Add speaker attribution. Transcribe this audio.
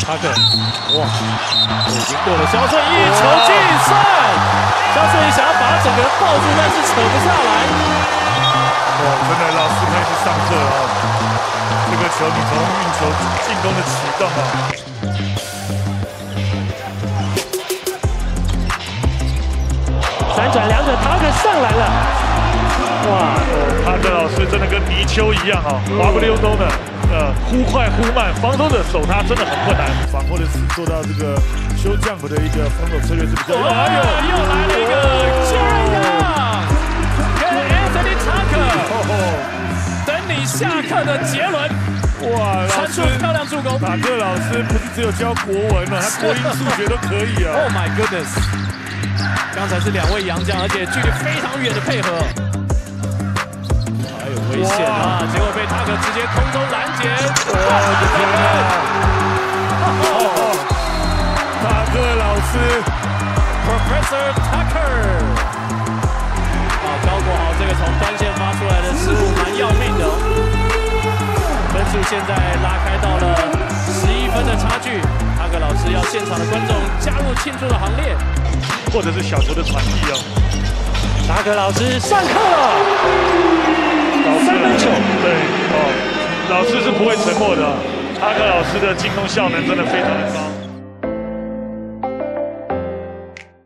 Speaker 1: 塔克，哇，已经过了肖顺义，球进算。肖顺义想要把他整个人抱住，但是扯不下来。
Speaker 2: 哇，真的老师开始上课了啊！这个球你从运球进攻的启动啊。
Speaker 1: 3转2转，塔克上来了。哇，
Speaker 2: 塔克老师真的跟泥鳅一样啊，滑不溜咚的，忽快忽慢，防守者守他真的很困难。反或者是做到这个修jump的一个防守策略是比较。
Speaker 1: 哎呦，又来了一个Jaya跟 Anthony Tucker， 等你下课的杰伦。哇，传出漂亮助攻。
Speaker 2: 塔克老师不是只有教国文了，他国英数学都可以啊。
Speaker 1: Oh my goodness！ 刚才是2位洋将，而且距离非常远的配合，还有危险啊！结果被塔克直接空中拦截。哇，我的天啊！
Speaker 2: 塔克老师
Speaker 1: ，Professor Tucker， 高国豪这个从端线发出来的失误蛮要命的哦。分数现在拉开到了11分的差距，塔克老师要现场的观众加入庆祝的行列。
Speaker 2: 或者是小球的传递啊，
Speaker 1: 塔克老师上课了，3分球，
Speaker 2: 对哦，老师是不会沉默的，塔克老师的进攻效能真的非常的高。